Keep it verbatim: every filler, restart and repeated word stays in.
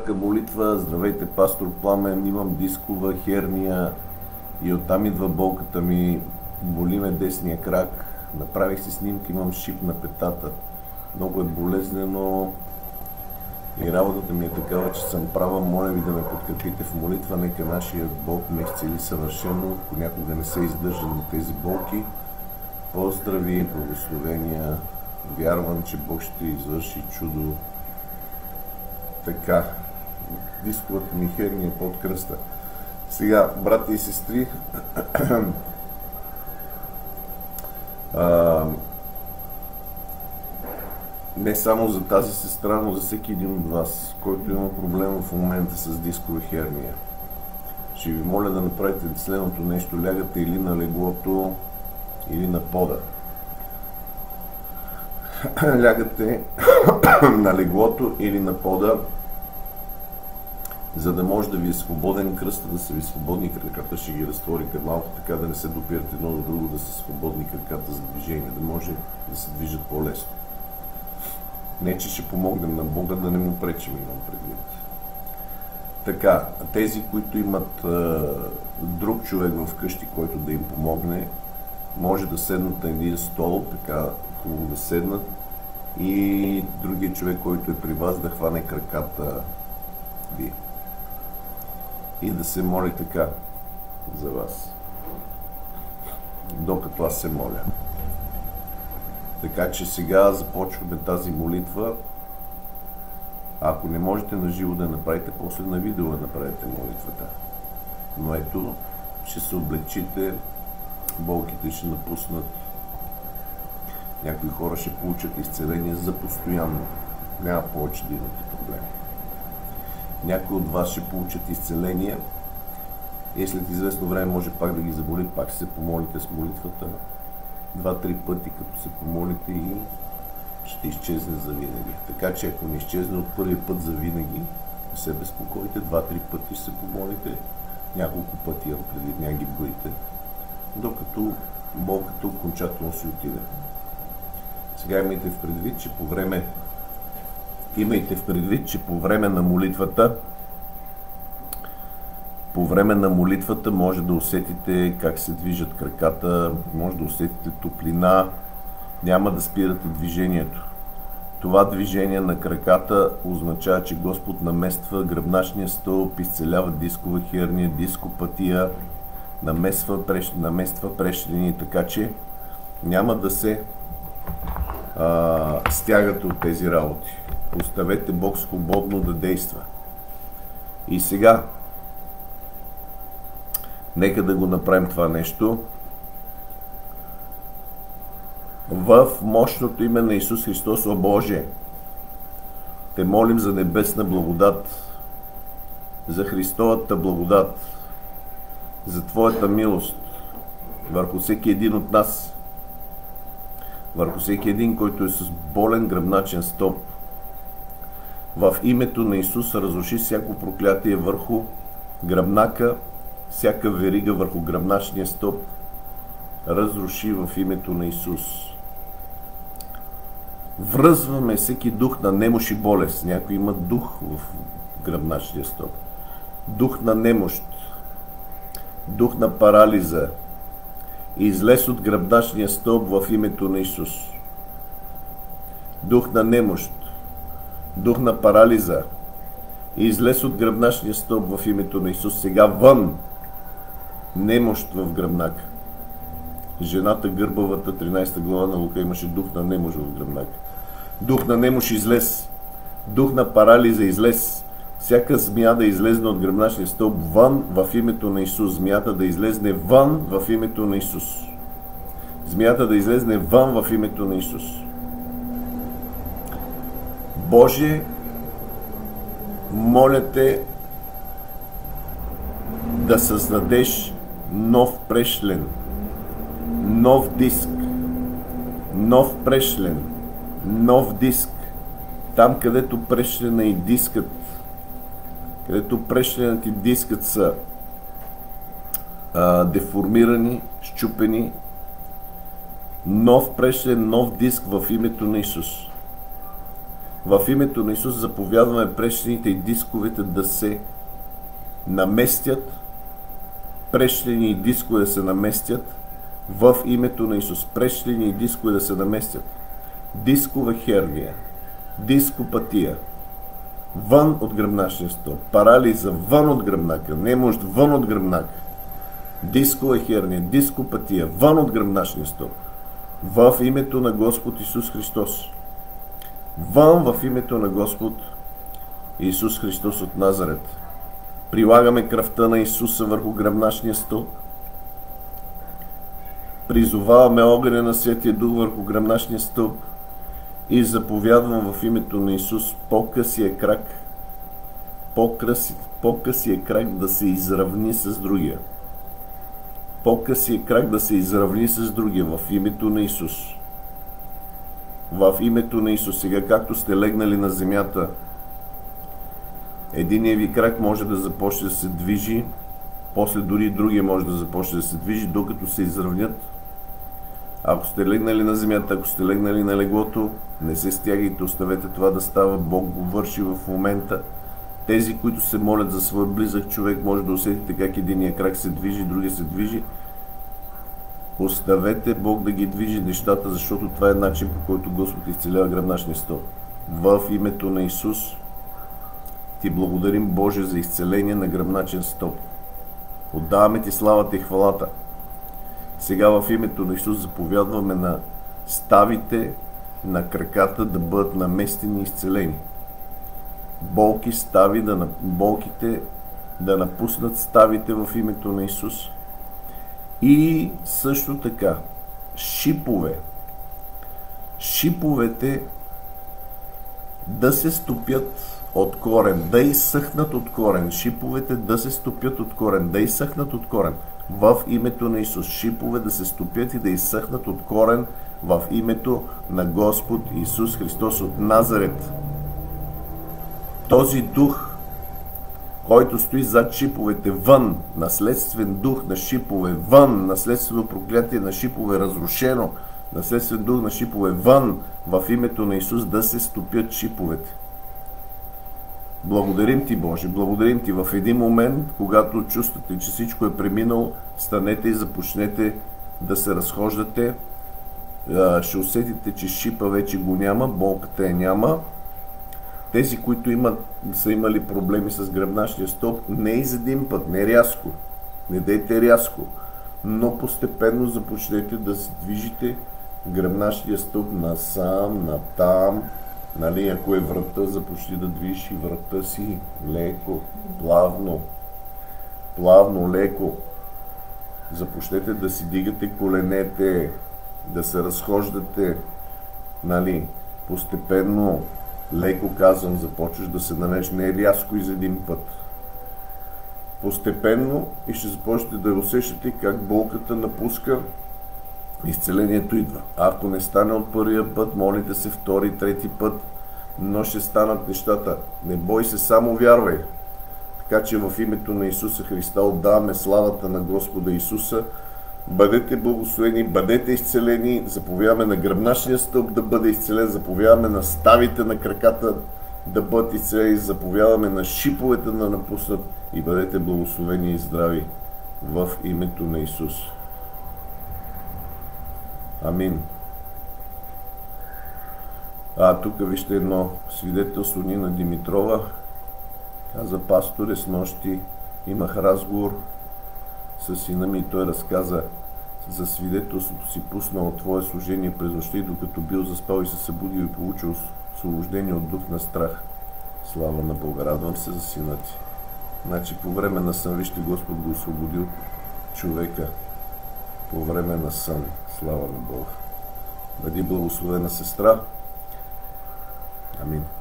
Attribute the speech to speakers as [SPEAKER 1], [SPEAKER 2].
[SPEAKER 1] кратка молитва. Здравейте, пастор Пламен, имам дискова херния и оттам идва болката ми. Боли ме десния крак. Направих си снимки, имам шип на петата. Много е болезнено и работата ми е такава, че съм права. Моля ви да ме подкрепите в молитва. Нека нашия Бог ме изцели съвършено, понякога не се издържа на тези болки. Поздрави, благословения. Вярвам, че Бог ще извърши чудо. Така, дисковата ми херния под кръста. Сега, брати и сестри, а, не само за тази сестра, но за всеки един от вас, който има проблем в момента с дискова херния. Ще ви моля да направите следното нещо. Лягате или на леглото, или на пода. Лягате на леглото или на пода, за да може да ви е свободен кръста, да са ви свободни краката. Ще ги разтворите малко, така да не се допирате едно до друго, да са свободни краката за движение, да може да се движат по-лесно. Не, че ще помогнем на Бога, да не му пречим, имам предвид. Така, тези, които имат а, друг човек в къщи, който да им помогне, може да седнат на един стол, така хубаво да седнат, и другия човек, който е при вас, да хване краката ви и да се моли така за вас, докато аз се моля. Така че сега започваме тази молитва. Ако не можете на живо да направите, после на видео да направите молитвата. Но ето, ще се облегчите, болките ще напуснат. Някои хора ще получат изцеление за постоянно. Няма повече да имате проблеми. Някои от вас ще получат изцеление и след известно време може пак да ги заболи, пак ще се помолите с молитвата два-три пъти, като се помолите, и ще изчезне за винаги. Така че ако не изчезне от първи път за винаги, не се безпокойте, два-три пъти ще се помолите, няколко пъти, ако преди няма ги броите, докато болката окончателно си отиде. Сега имайте в предвид, че по време имайте в предвид, че по време на молитвата по време на молитвата може да усетите как се движат краката, може да усетите топлина, няма да спирате движението. Това движение на краката означава, че Господ намества гръбначния стълб, изцелява дискова херния, дископатия, намества, преш... намества прешни, така че няма да се а, стягате от тези работи. Оставете Бог свободно да действа. И сега нека да го направим това нещо в мощното име на Исус Христос. О Боже, те молим за небесна благодат, за Христовата благодат, за Твоята милост върху всеки един от нас, върху всеки един, който е с болен гръбначен стълб. В името на Исус разруши всяко проклятие върху гръбнака, всяка верига върху гръбначния стълб, разруши в името на Исус. Връзваме всеки дух на немощ и болест. Някой има дух в гръбначния стълб. Дух на немощ, дух на парализа. Излез от гръбначния стълб в името на Исус. Дух на немощ, дух на парализа. Излез от гръбначния стълб в името на Исус. Сега вън! Немощ в гръбнака. Жената гърбавата, тринайсета глава на Лука, имаше дух на немощ в гръбнака. Дух на немощ излез. Дух на парализа излез. Всяка змия да излезне от гръбначния стълб вън в името на Исус. Змията да излезне вън в името на Исус. Змията да излезне вън в името на Исус. Боже, моля те да създадеш нов прешлен, нов диск, нов прешлен, нов диск, там където прешлена и дискът, където прешленът и дискът са а, деформирани, счупени, нов прешлен, нов диск в името на Исус. В името на Исус заповядваме прещените и дисковете да се наместят. Прещени и дискове да се наместят. В името на Исус. Прещени и дискове да се наместят. Дискова херния. Дископатия. Вън от гръбначния стълб. Парализа вън от гръбнака. Немощ вън от гръбнака. Дискова херния. Дископатия. Вън от гръбначния стълб. В името на Господ Исус Христос. Вън в името на Господ Исус Христос от Назарет. Прилагаме кръвта на Исуса върху гръбначния стълб. Призоваваме огъня на Святия Дух върху гръбначния стълб и заповядвам в името на Исус по-късия крак, по-късия крак да се изравни с другия. По-късия крак да се изравни с другия в името на Исус. В името на Исус. Сега, както сте легнали на земята, единият ви крак може да започне да се движи, после дори другия може да започне да се движи, докато се изравнят. Ако сте легнали на земята, ако сте легнали на леглото, не се стягайте, оставете това да става. Бог го върши в момента. Тези, които се молят за свой близък човек, може да усетите как единия крак се движи, другия се движи. Оставете Бог да ги движи нещата, защото това е начин, по който Господ изцелява гръбначния стълб. В името на Исус ти благодарим, Боже, за изцеление на гръбначен стълб. Отдаваме ти славата и хвалата. Сега в името на Исус заповядваме на ставите на краката да бъдат наместени и изцелени. Болки, стави, да, болките да напуснат ставите в името на Исус. И също така, шипове. Шиповете да се стопят от корен, да изсъхнат от корен. Шиповете да се стопят от корен, да изсъхнат от корен. В името на Исус. Шипове да се стопят и да изсъхнат от корен в името на Господ Исус Христос от Назарет. Този дух, който стои зад шиповете, вън, наследствен дух на шипове, вън, наследствено проклятие на шипове, разрушено, наследствен дух на шипове, вън, в името на Исус да се стопят шиповете. Благодарим ти, Боже, благодарим ти. В един момент, когато чувствате, че всичко е преминало, станете и започнете да се разхождате. Ще усетите, че шипа вече го няма, болката я няма. Тези, които имат, са имали проблеми с гръбначния стълб, не из един път, не рязко, не дейте рязко, но постепенно започнете да се движите гръбначния стълб насам, натам. Нали, ако е врата, започни да движи врата си леко, плавно, плавно, леко. Започнете да си дигате коленете, да се разхождате, нали, постепенно, леко казвам, започваш да се навеш, не е рязко из един път. Постепенно и ще започнете да усещате как болката напуска, изцелението идва. Ако не стане от първия път, молите се втори, трети път, но ще станат нещата. Не бой се, само вярвай. Така че в името на Исуса Христа отдаваме славата на Господа Исуса. Бъдете благословени, бъдете изцелени, заповядаме на гръбначния стълб да бъде изцелен, заповядаме на ставите на краката да бъдат изцелени, заповядаме на шиповете да напуснат и бъдете благословени и здрави в името на Исус. Амин. А, тук вижте едно свидетелство Нина Димитрова. Каза: пасторе, с нощи имах разговор с сина ми и той разказа за свидетелството си, пуснал от твое служение през нощта и докато бил заспал и се събудил и получил освобождение от дух на страх. Слава на Бога, радвам се за сина ти. Значи по време на сън, вижте, Господ го освободил човека по време на сън. Слава на Бога. Бъди благословена, сестра. Амин.